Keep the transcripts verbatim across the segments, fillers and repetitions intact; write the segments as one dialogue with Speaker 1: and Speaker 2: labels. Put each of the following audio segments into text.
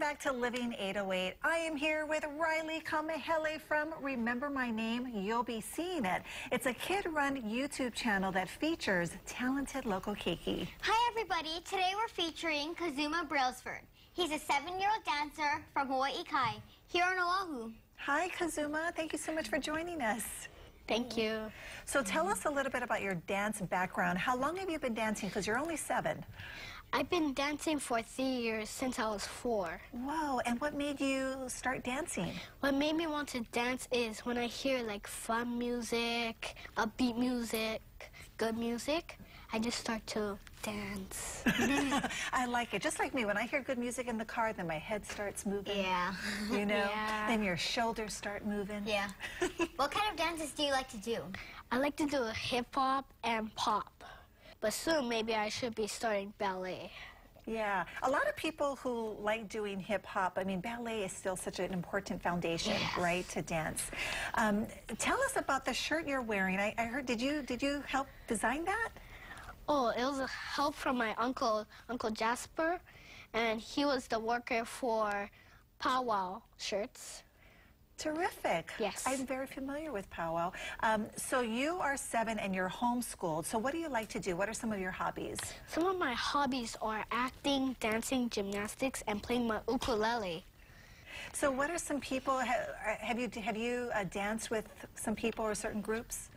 Speaker 1: back to Living eight oh eight. I am here with Riley Kamahele from Remember My Name, You'll Be Seeing It. It's a kid-run YouTube channel that features talented local keiki.
Speaker 2: Hi everybody, today we're featuring Kazuma Brailsford. He's a seven-year-old dancer from Hawaii Kai, here on Oahu.
Speaker 1: Hi Kazuma, thank you so much for joining us.
Speaker 3: Thank you.
Speaker 1: So tell us a little bit about your dance background. How long have you been dancing? Because you're only seven.
Speaker 3: I've been dancing for three years since I was four.
Speaker 1: Whoa, and what made you start dancing?
Speaker 3: What made me want to dance is when I hear like fun music, upbeat music, good music, I just start to dance.
Speaker 1: I like it. Just like me, when I hear good music in the car, then my head starts moving.
Speaker 2: Yeah.
Speaker 1: You know?
Speaker 3: Yeah.
Speaker 1: Then your shoulders start moving.
Speaker 2: Yeah. What kind of dances do you like to do?
Speaker 3: I like to do hip-hop and pop. But soon, maybe I should be starting ballet.
Speaker 1: Yeah, a lot of people who like doing hip hop, I mean, ballet is still such an important foundation,
Speaker 2: Yes.
Speaker 1: right, to dance. Um, tell us about the shirt you're wearing. I, I heard, did you did you help design that?
Speaker 3: Oh, it was a help from my uncle, Uncle Jasper, and he was the worker for Powwow shirts.
Speaker 1: Terrific.
Speaker 3: Yes.
Speaker 1: I'm very familiar with Powwow. Um, so you are seven and you're homeschooled. So what do you like to do? What are some of your hobbies?
Speaker 3: Some of my hobbies are acting, dancing, gymnastics, and playing my ukulele.
Speaker 1: So what are some people, have, have you, have you uh, danced with some people or certain groups?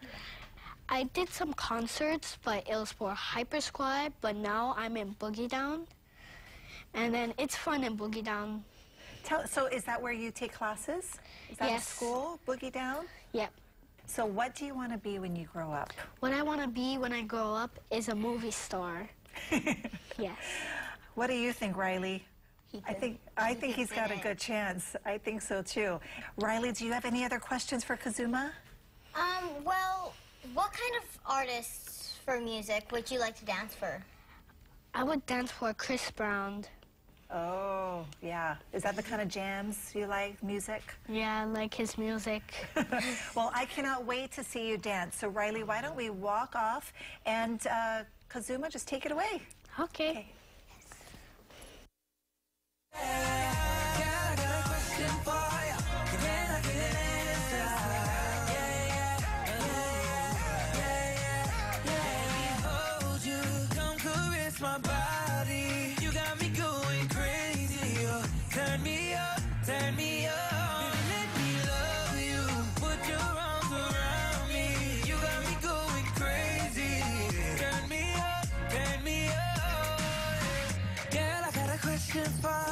Speaker 3: I did some concerts, but it was for Hyper Squad, but now I'm in Boogie Down. And then it's fun in Boogie Down.
Speaker 1: Tell, so is that where you take classes? Is that
Speaker 3: Yes.
Speaker 1: a school, Boogie Down?
Speaker 3: Yep.
Speaker 1: So what do you want to be when you grow up?
Speaker 3: What I want to be when I grow up is a movie star. Yes.
Speaker 1: What do you think, Riley?
Speaker 2: He
Speaker 1: I
Speaker 2: could-
Speaker 1: think I
Speaker 2: he
Speaker 1: think
Speaker 2: could
Speaker 1: he's got a
Speaker 2: fit
Speaker 1: good chance. I think so too. Riley, do you have any other questions for Kazuma?
Speaker 2: Um, well, what kind of artists for music would you like to dance for?
Speaker 3: I would dance for Chris Brown.
Speaker 1: Oh, yeah. Is that the kind of jams you like, music?
Speaker 3: Yeah, I like his music.
Speaker 1: Well, I cannot wait to see you dance. So, Riley, why don't we walk off and uh, Kazuma, just take it away.
Speaker 3: Okay.
Speaker 1: Okay.
Speaker 4: My body, you got me going crazy. Oh, turn me up, turn me up. Baby, let me love you. Put your arms around me. You got me going crazy. Turn me up, turn me up. Girl, I got a question for